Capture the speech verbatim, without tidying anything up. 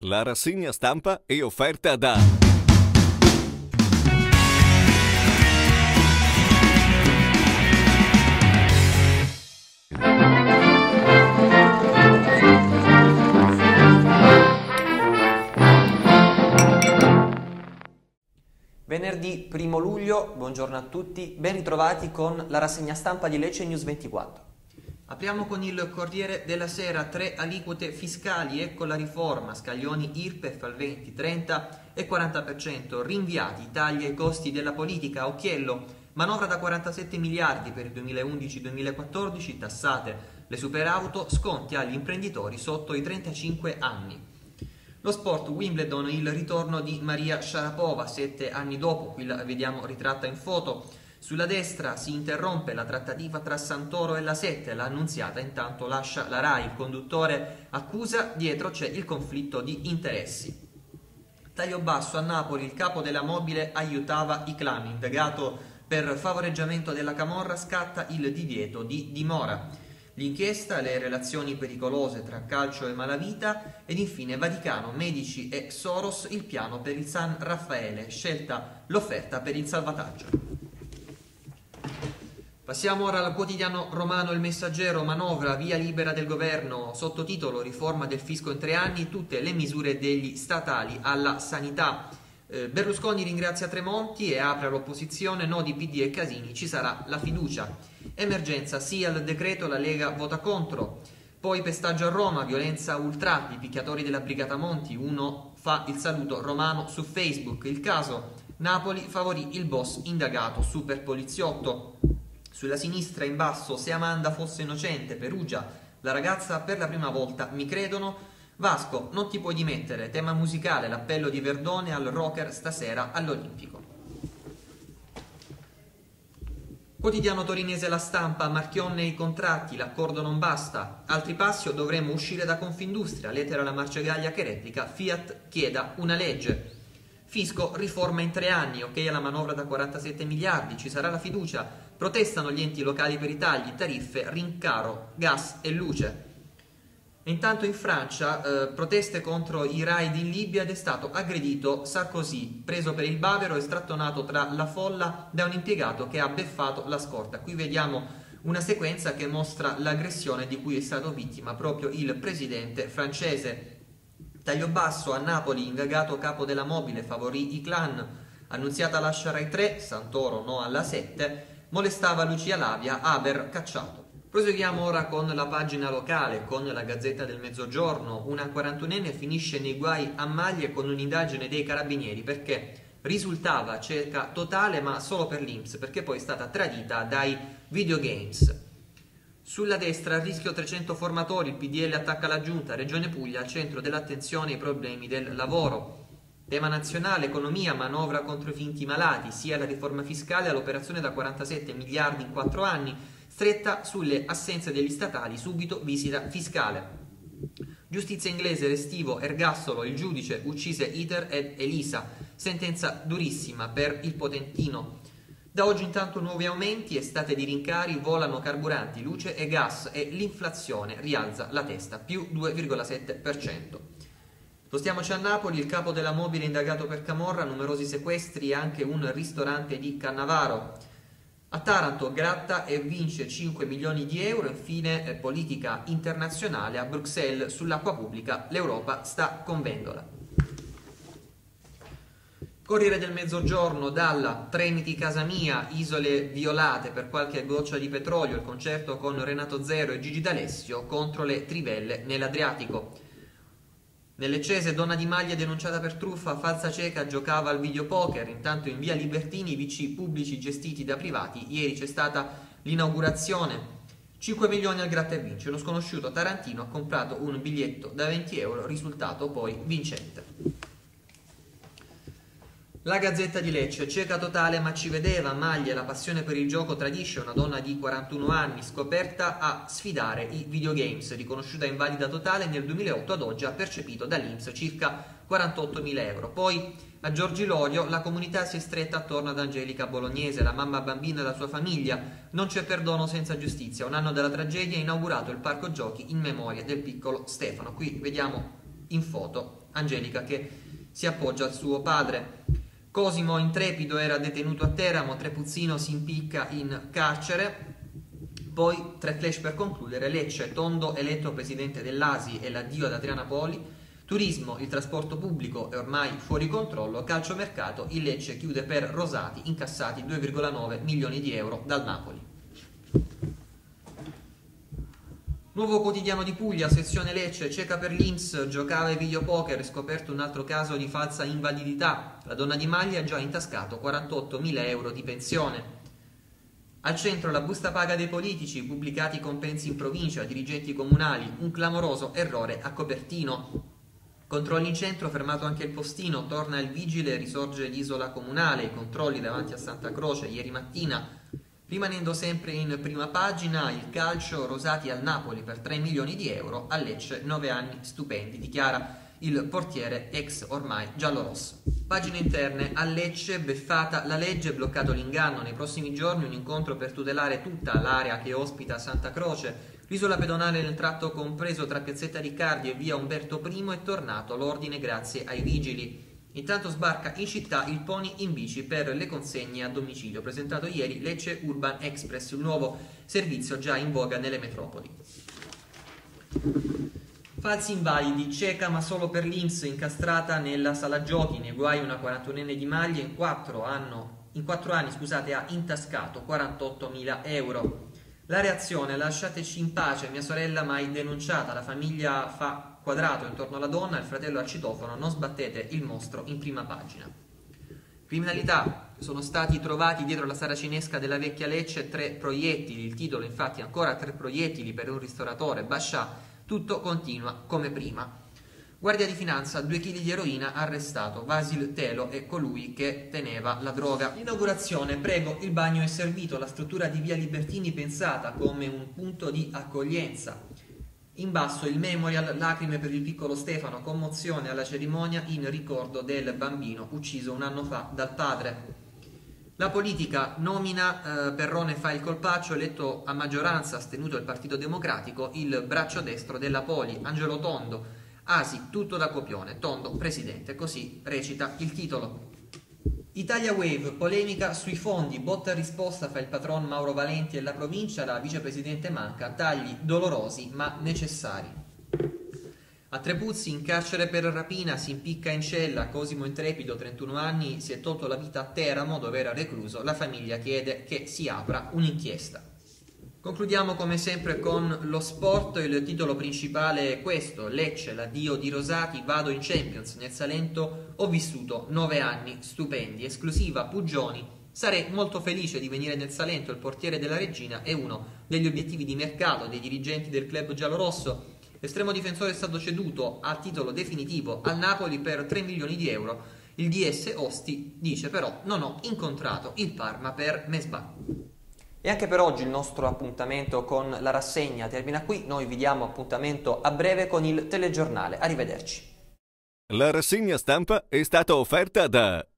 La rassegna stampa è offerta da Venerdì primo luglio, buongiorno a tutti, ben ritrovati con la rassegna stampa di Lecce News ventiquattro. Apriamo con il Corriere della Sera, tre aliquote fiscali, ecco la riforma, scaglioni I R P E F al venti, trenta e quaranta per cento, rinviati, tagli ai costi della politica, occhiello, manovra da quarantasette miliardi per il duemilaundici duemilaquattordici, tassate le superauto, sconti agli imprenditori sotto i trentacinque anni. Lo sport, Wimbledon, il ritorno di Maria Sharapova, sette anni dopo, qui la vediamo ritratta in foto. Sulla destra si interrompe la trattativa tra Santoro e la Sette, l'Annunziata intanto lascia la RAI, il conduttore accusa, dietro c'è il conflitto di interessi. Taglio basso a Napoli, il capo della Mobile aiutava i clan, indagato per favoreggiamento della camorra, scatta il divieto di dimora. L'inchiesta, le relazioni pericolose tra calcio e malavita ed infine Vaticano, medici e Soros, il piano per il San Raffaele, scelta l'offerta per il salvataggio. Passiamo ora al quotidiano romano Il Messaggero, manovra, via libera del governo, sottotitolo riforma del fisco in tre anni, tutte le misure degli statali alla sanità. Eh, Berlusconi ringrazia Tremonti e apre all'opposizione, no di P D e Casini, ci sarà la fiducia. Emergenza, sì al decreto, la Lega vota contro. Poi pestaggio a Roma, violenza ultra, i picchiatori della Brigata Monti, uno fa il saluto romano su Facebook. Il caso, Napoli favorì il boss indagato, super poliziotto. Sulla sinistra in basso, se Amanda fosse innocente, Perugia, la ragazza per la prima volta, mi credono. Vasco, non ti puoi dimettere, tema musicale, l'appello di Verdone al rocker stasera all'Olimpico. Quotidiano torinese La Stampa, Marchionne i contratti, l'accordo non basta, altri passi o dovremmo uscire da Confindustria, lettera alla Marcegaglia che replica, Fiat chieda una legge. Fisco, riforma in tre anni, ok alla manovra da quarantasette miliardi, ci sarà la fiducia, protestano gli enti locali per i tagli, tariffe, rincaro, gas e luce. E intanto in Francia, eh, proteste contro i raid in Libia ed è stato aggredito Sarkozy, preso per il bavero e strattonato tra la folla da un impiegato che ha beffato la scorta. Qui vediamo una sequenza che mostra l'aggressione di cui è stato vittima proprio il presidente francese. Taglio basso a Napoli, indagato capo della Mobile, favorì i clan, Annunziata lascia Rai tre, Santoro no alla sette, molestava Lucia Lavia, Haber cacciato. Proseguiamo ora con la pagina locale, con la Gazzetta del Mezzogiorno. Una quarantunenne finisce nei guai a maglie con un'indagine dei carabinieri perché risultava cieca totale ma solo per l'I N P S, perché poi è stata tradita dai videogames. Sulla destra, a rischio trecento formatori, il P D L attacca la Giunta, Regione Puglia al centro dell'attenzione ai problemi del lavoro. Tema nazionale, economia, manovra contro i finti malati, sia la riforma fiscale all'operazione da quarantasette miliardi in quattro anni, stretta sulle assenze degli statali, subito visita fiscale. Giustizia inglese, restivo, ergastolo, il giudice uccise Iter ed Elisa, sentenza durissima per il potentino. Da oggi intanto nuovi aumenti, estate di rincari, volano carburanti, luce e gas e l'inflazione rialza la testa, più due virgola sette per cento. Spostiamoci a Napoli, il capo della Mobile indagato per camorra, numerosi sequestri e anche un ristorante di Cannavaro. A Taranto gratta e vince cinque milioni di euro, infine eh, politica internazionale a Bruxelles sull'acqua pubblica, l'Europa sta con Vendola. Corriere del Mezzogiorno, Dalla, Tremiti casa mia, isole violate per qualche goccia di petrolio, il concerto con Renato Zero e Gigi D'Alessio contro le trivelle nell'Adriatico. Nel Leccese, donna di maglia denunciata per truffa, falsa cieca, giocava al videopoker, intanto in via Libertini, V C pubblici gestiti da privati, ieri c'è stata l'inaugurazione. cinque milioni al gratta e vince, uno sconosciuto tarantino ha comprato un biglietto da venti euro, risultato poi vincente. La Gazzetta di Lecce, cieca totale ma ci vedeva, maglia, la passione per il gioco tradisce, una donna di quarantuno anni scoperta a sfidare i videogames, riconosciuta invalida totale nel duemilaotto ad oggi ha percepito dall'I N P S circa quarantottomila euro. Poi a Giorgi Lorio la comunità si è stretta attorno ad Angelica Bolognese, la mamma bambina e la sua famiglia, non c'è perdono senza giustizia, un anno dalla tragedia ha inaugurato il parco giochi in memoria del piccolo Stefano. Qui vediamo in foto Angelica che si appoggia al suo padre. Cosimo Intrepido era detenuto a Teramo, Trepuzzino si impicca in carcere. Poi tre flash per concludere: Lecce, Tondo eletto presidente dell'A S I e l'addio ad Adriana Poli. Turismo, il trasporto pubblico è ormai fuori controllo. Calciomercato, il Lecce chiude per Rosati, incassati due virgola nove milioni di euro dal Napoli. Nuovo Quotidiano di Puglia, sezione Lecce, cieca per l'I N P S, giocava ai videopoker, scoperto un altro caso di falsa invalidità. La donna di maglia ha già intascato quarantottomila euro di pensione. Al centro la busta paga dei politici, pubblicati compensi in provincia, dirigenti comunali, un clamoroso errore a Copertino. Controlli in centro, fermato anche il postino, torna il vigile, risorge l'isola comunale, i controlli davanti a Santa Croce ieri mattina. Rimanendo sempre in prima pagina, il calcio, Rosati al Napoli per tre milioni di euro, a Lecce nove anni stupendi, dichiara il portiere ex ormai giallorosso. Pagine interne, a Lecce, beffata la legge, bloccato l'inganno, nei prossimi giorni un incontro per tutelare tutta l'area che ospita Santa Croce. L'isola pedonale nel tratto compreso tra Piazzetta Riccardi e via Umberto Primo è tornato l'ordine grazie ai vigili. Intanto sbarca in città il pony in bici per le consegne a domicilio, presentato ieri Lecce Urban Express, un nuovo servizio già in voga nelle metropoli. Falsi invalidi, cieca ma solo per l'I N P S, incastrata nella sala giochi, nei guai una quarantunenne di maglia, in quattro, anno, in quattro anni scusate, ha intascato quarantottomila euro. La reazione: lasciateci in pace, mia sorella mai denunciata, la famiglia fa quadrato intorno alla donna, il fratello al citofono, non sbattete il mostro, in prima pagina. Criminalità, sono stati trovati dietro la saracinesca della vecchia Lecce tre proiettili, il titolo infatti ancora tre proiettili per un ristoratore, Bascià, tutto continua come prima. Guardia di Finanza, due chili di eroina, arrestato, Vasil Telo è colui che teneva la droga. Inaugurazione, prego, il bagno è servito, la struttura di via Libertini pensata come un punto di accoglienza. In basso il memorial, lacrime per il piccolo Stefano, commozione alla cerimonia in ricordo del bambino ucciso un anno fa dal padre. La politica, nomina, eh, Perrone fa il colpaccio, eletto a maggioranza, astenuto il Partito Democratico, il braccio destro della Poli, Angelo Tondo. Ah sì, tutto da copione, Tondo presidente, così recita il titolo. Italia Wave, polemica sui fondi, botta risposta fa il patron Mauro Valenti e la provincia, la vicepresidente manca, tagli dolorosi ma necessari. A Trepuzzi, in carcere per rapina, si impicca in cella, Cosimo Intrepido, trentuno anni, si è tolto la vita a Teramo dove era recluso, la famiglia chiede che si apra un'inchiesta. Concludiamo come sempre con lo sport, il titolo principale è questo: Lecce, l'addio di Rosati, vado in Champions, nel Salento ho vissuto nove anni stupendi, esclusiva Puggioni, sarei molto felice di venire nel Salento, il portiere della Regina è uno degli obiettivi di mercato dei dirigenti del club giallorosso, l'estremo difensore è stato ceduto a titolo definitivo al Napoli per tre milioni di euro, il D S Osti dice però non ho incontrato il Parma per Mesbah. E anche per oggi il nostro appuntamento con la rassegna termina qui, noi vi diamo appuntamento a breve con il telegiornale, arrivederci. La rassegna stampa è stata offerta da